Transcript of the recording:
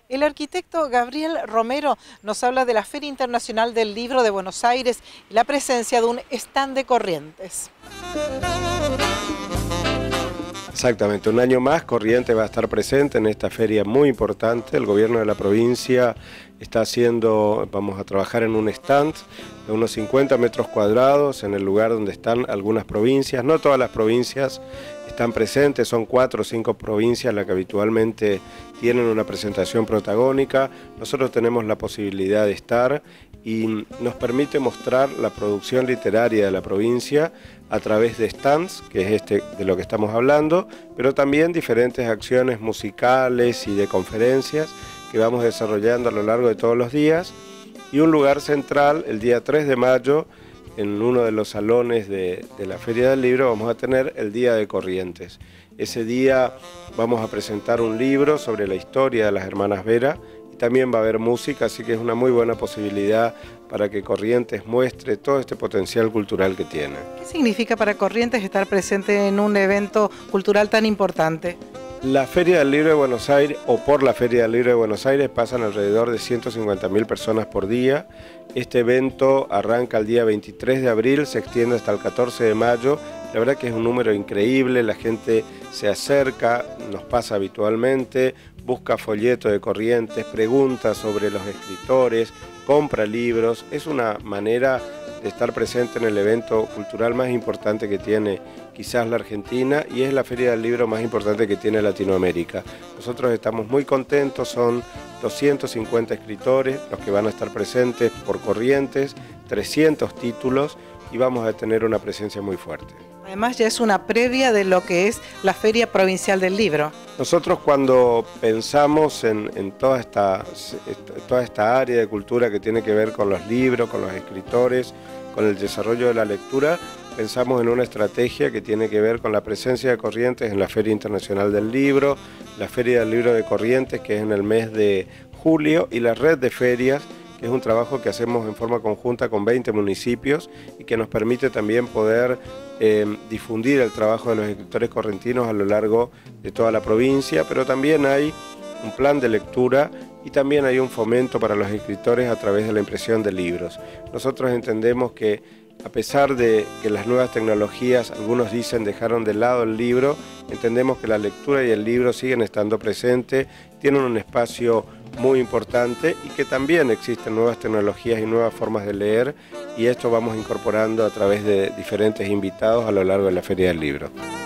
El arquitecto Gabriel Romero nos habla de la Feria Internacional del Libro de Buenos Aires y la presencia de un stand de Corrientes. Exactamente, un año más Corrientes va a estar presente en esta feria muy importante. El gobierno de la provincia está vamos a trabajar en un stand de unos 50 metros cuadrados en el lugar donde están algunas provincias. No todas las provincias están presentes, son 4 o 5 provincias las que habitualmente tienen una presentación protagónica. Nosotros tenemos la posibilidad de estar y nos permite mostrar la producción literaria de la provincia a través de stands, que es de lo que estamos hablando, pero también diferentes acciones musicales y de conferencias que vamos desarrollando a lo largo de todos los días, y un lugar central el día 3 de mayo, en uno de los salones de la Feria del Libro, vamos a tener el Día de Corrientes. Ese día vamos a presentar un libro sobre la historia de las hermanas Vera, y también va a haber música, así que es una muy buena posibilidad para que Corrientes muestre todo este potencial cultural que tiene. ¿Qué significa para Corrientes estar presente en un evento cultural tan importante? La Feria del Libro de Buenos Aires, o por la Feria del Libro de Buenos Aires, pasan alrededor de 150.000 personas por día. Este evento arranca el día 23 de abril, se extiende hasta el 14 de mayo. La verdad que es un número increíble, la gente se acerca, nos pasa habitualmente, busca folletos de Corrientes, pregunta sobre los escritores, compra libros. Es una manera de estar presente en el evento cultural más importante que tiene quizás la Argentina, y es la Feria del Libro más importante que tiene Latinoamérica. Nosotros estamos muy contentos, son 250 escritores los que van a estar presentes por Corrientes, 300 títulos, y vamos a tener una presencia muy fuerte. Además ya es una previa de lo que es la Feria Provincial del Libro. Nosotros cuando pensamos en toda esta área de cultura que tiene que ver con los libros, con los escritores, con el desarrollo de la lectura, pensamos en una estrategia que tiene que ver con la presencia de Corrientes en la Feria Internacional del Libro, la Feria del Libro de Corrientes, que es en el mes de julio, y la red de ferias, que es un trabajo que hacemos en forma conjunta con 20 municipios y que nos permite también poder difundir el trabajo de los escritores correntinos a lo largo de toda la provincia, pero también hay un plan de lectura y también hay un fomento para los escritores a través de la impresión de libros. Nosotros entendemos que a pesar de que las nuevas tecnologías, algunos dicen, dejaron de lado el libro, entendemos que la lectura y el libro siguen estando presentes, tienen un espacio muy importante y que también existen nuevas tecnologías y nuevas formas de leer, y esto vamos incorporando a través de diferentes invitados a lo largo de la Feria del Libro.